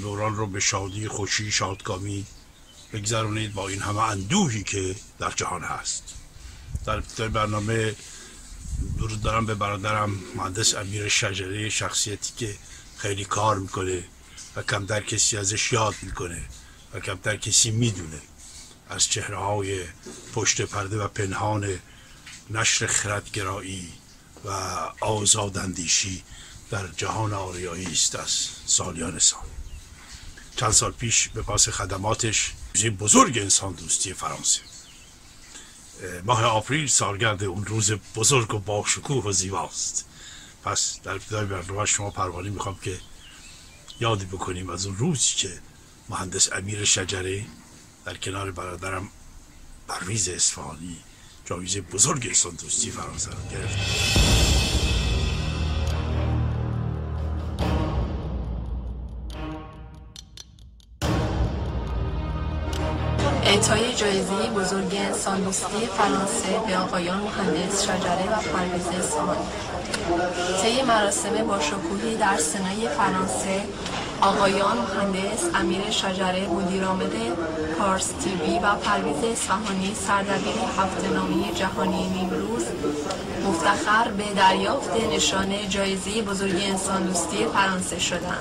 دوران رو به شادی، خوشی، شادکامی بگذرونید با این همه اندوهی که در جهان هست. در ابتدای برنامه درود دارم به برادرم مهندس امیر شجره، شخصیتی که خیلی کار میکنه و کمتر کسی ازش یاد میکنه و کمتر کسی میدونه از چهره‌های پشت پرده و پنهان نشر خردگرایی و آزاداندیشی در جهان آریایی است از سالیان سال. چند سال پیش به پاس خدماتش روز بزرگ انسان دوستی فرانسه، ماه آپریل سالگرد اون روز بزرگ و با شکوه و زیباست. پس در ابتدای برنامه شما پروانه میخوام که یادی بکنیم از اون روزی که مهندس امیر شجره در کنار برادرم پرویز اصفهانی جایزه بزرگ انسان دوستی فرانسه رو گرفت. اعطای جایزه بزرگ انسان دوستی فرانسه به آقایان مهندس شجره و پرویز اصفهانی. طی مراسم باشکوهی در سنای فرانسه، آقایان مهندس امیر شجره مدیرعامل پارس تیوی و پرویز اصفهانی سردبیر هفته‌نامه جهانی نیمروز مفتخر به دریافت نشان جایزه بزرگ انسان دوستی فرانسه شدند.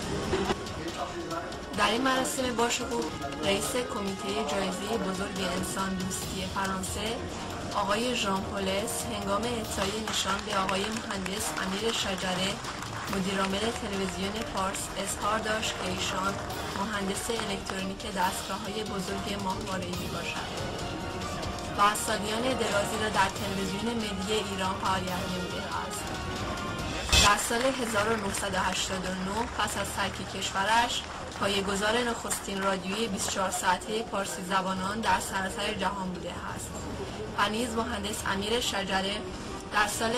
در این مراسم باشکوه رئیس کمیته جایزه بزرگ انسان دوستی فرانسه آقای ژان پولس هنگام اعطای نشان به آقای مهندس امیر شجره مدیرعامل تلویزیون پارس اظهار داشت که ایشان مهندس الکترونیک دستگاه‌های بزرگ ماهواره‌ای میباشد و از سالیان درازی را در تلویزیون ملی ایران فعالیت نموده است. در سال 1989 پس از ترک کشورش پایه‌گذار نخستین رادیوی 24 ساعته پارسی زبانان در سراسر جهان بوده است. و نیز مهندس امیر شجره در سال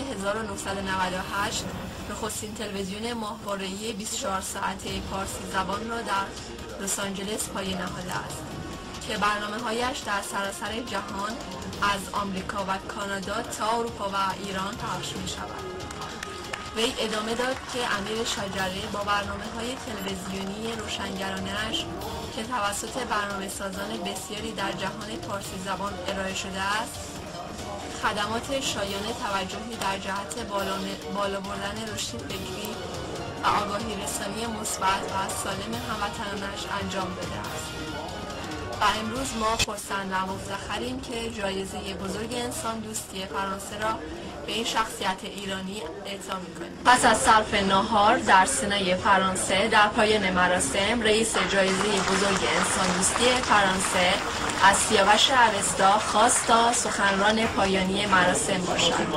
1998 نخستین تلویزیون ماهواره‌ای 24 ساعته پارسی زبان را در لس آنجلس پایه نهاده است که برنامه‌هایش در سراسر جهان از آمریکا و کانادا تا اروپا و ایران پخش می‌شود. وی ادامه داد که امیر شجره با برنامه‌های تلویزیونی روشنگرانه‌اش که توسط برنامه‌سازان بسیاری در جهان پارسی زبان ارائه شده است، خدمات شایان توجهی در جهت بالا بردن رشد فکری و آگاهی رسانی مثبت و سالم هموطنانش انجام داده است. و امروز ما خرسند و مفتخریم که جایزه بزرگ انسان دوستی فرانسه را به این شخصیت ایرانی اعطا می‌کنیم. پس از صرف ناهار در سنای فرانسه در پایان مراسم رئیس جایزه بزرگ انسان دوستی فرانسه از سیاوش اوستا خواست تا سخنران پایانی مراسم باشد.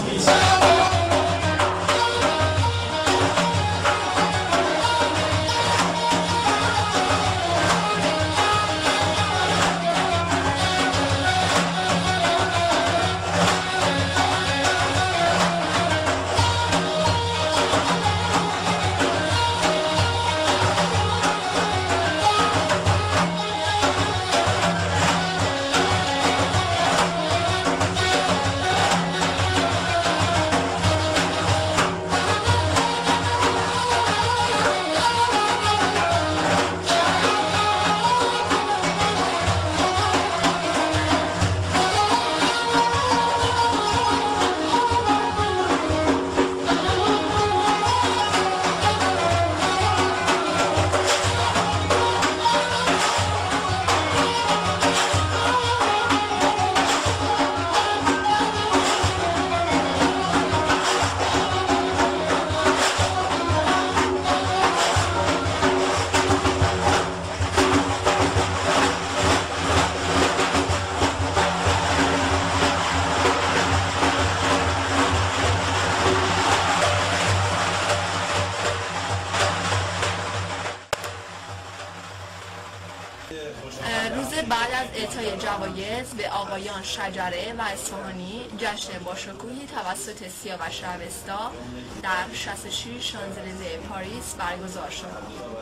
روز بعد از اعطای جوایز به آقایان شجره و اصفهانی جشن باشکوهی توسط سیاوش اوستا در 66 شانزلیزه پاریس برگزار شد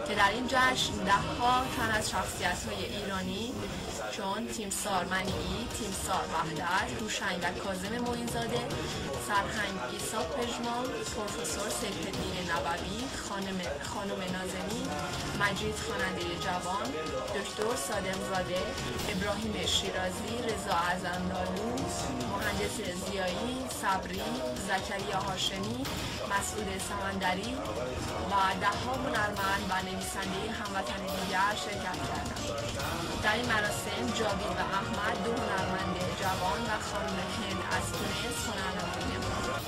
که در این جشن 10 تن از شخصیت‌های ایرانی چون تیمسار منیعی، تیمسار وحدت، هوشنگ و کاظم معین‌زاده، سرهنگ عیسی پژمان، پروفسور سیف‌الدین نبوی، خانم نازنین، مجید خواننده جوان، دکتر صادق زاده، ابراهیم شیرازی، رضا اعظم‌لالو، مهندس ضیایی، صبری، زکریا هاشمی، مسعود سمندری و 10 هنرمند و نویسنده هموطن دیگر شرکت کردند. در این مراسم جاوید و احمد 2 هنرمند جوان و خانم هند از تونس هنرنمایی نمودند.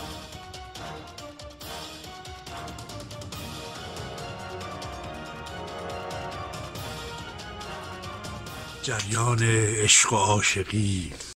جریان عشق و عاشقی